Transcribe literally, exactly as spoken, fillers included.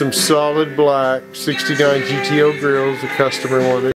some solid black sixty-nine G T O grills the customer wanted.